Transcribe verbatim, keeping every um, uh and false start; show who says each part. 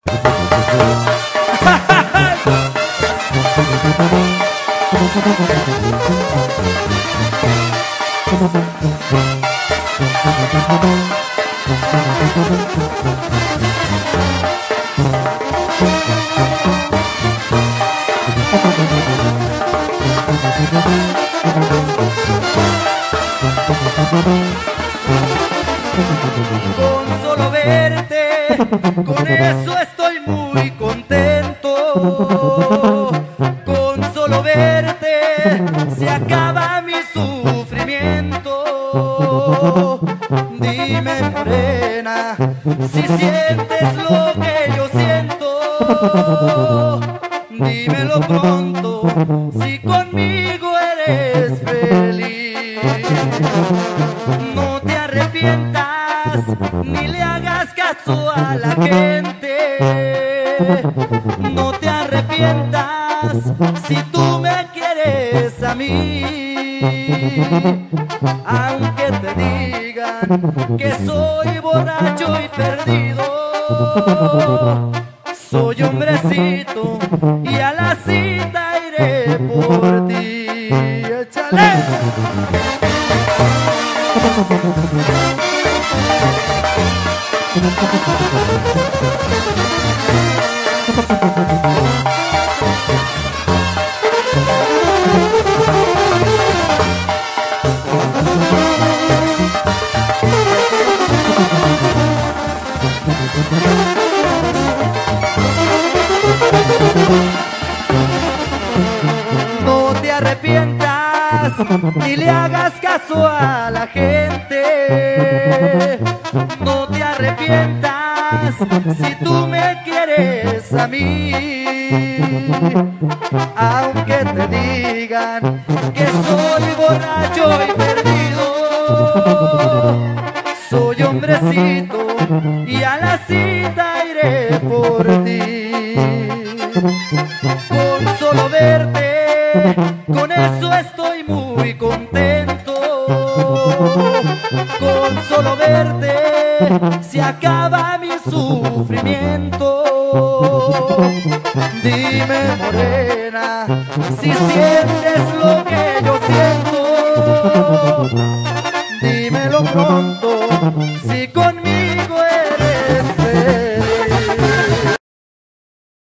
Speaker 1: Con solo verte, con eso estoy muy contento. Con solo verte se acaba mi sufrimiento. Dime, morena, si sientes lo que yo siento. Dímelo pronto, si conmigo eres feliz. No te arrepientas, ni le hagas caso a la gente. No te arrepientas, si tú me quieres a mí. Aunque te digan que soy borracho y perdido, soy hombrecito y a la cita iré por ti. ¡Échale! No te arrepientas, ni le hagas caso a la gente. No te arrepientas, si tú me quieres a mí. Aunque te digan que soy borracho y perdido, soy hombrecito y a la cita iré por ti. Con solo verte, con eso estoy muy contento. Con solo verte se acaba mi sufrimiento. Dime, morena, si sientes lo que yo siento. Dímelo pronto, si conmigo